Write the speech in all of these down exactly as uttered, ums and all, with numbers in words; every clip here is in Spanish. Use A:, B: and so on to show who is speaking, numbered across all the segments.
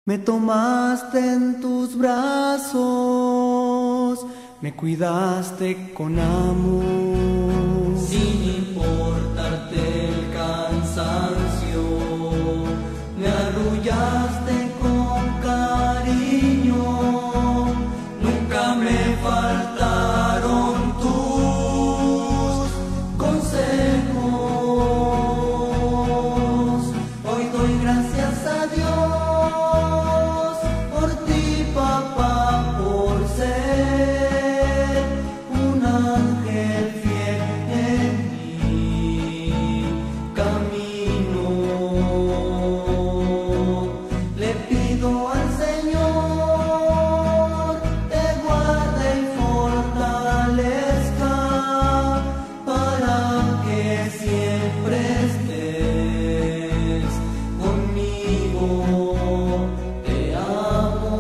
A: Me tomaste en tus brazos, me cuidaste con amor.
B: Sin importarte el cansancio, me arrullaste con cariño. Nunca me faltaron tus consejos. Hoy doy gracias a Dios por ti, papá, por ser un ángel fiel en mi camino. Le pido al Señor te guarde y fortalezca para que siempre estés conmigo. Te amo,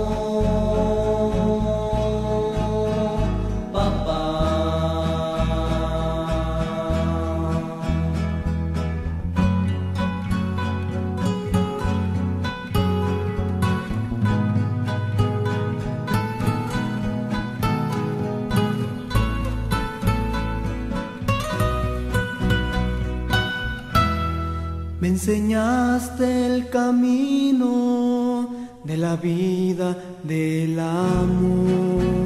B: papá.
A: Me enseñaste el camino de la vida, del amor.